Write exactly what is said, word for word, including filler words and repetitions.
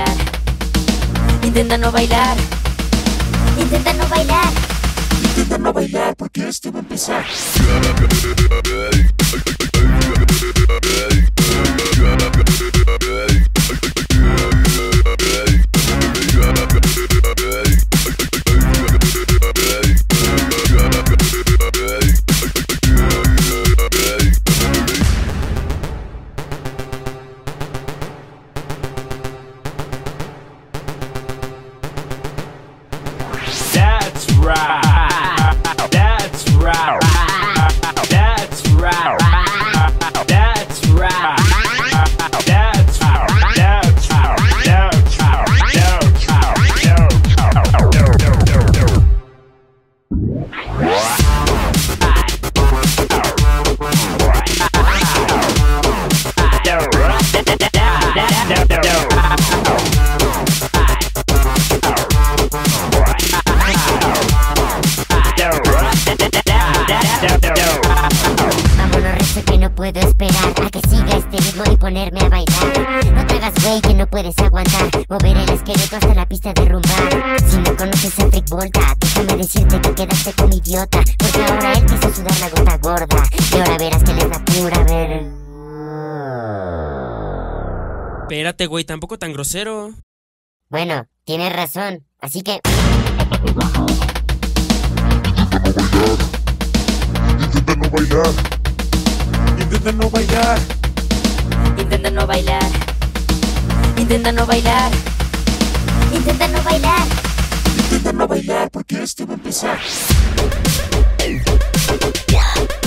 bailar. Intenta no bailar. Intenta no bailar. Intenta no bailar porque esto va a empezar. That's right. That's right. That's right. That's right. That's Vámonos recio que no puedo esperar a que siga este ritmo y ponerme a bailar. No te hagas güey que no puedes aguantar, mover el esqueleto hasta la pista de rumbar. Si no conoces a FrikkVolta, déjame decirte que quedaste como idiota, porque ahora él quiso sudar la gota gorda y ahora verás que les da pura ver. Espérate, güey, tampoco tan grosero. Bueno, tienes razón, así que... Intenta no bailar. Intenta no bailar. Intenta no bailar. Intenta no bailar. Intenta no bailar. Intenta no bailar porque esto va a empezar. Yeah.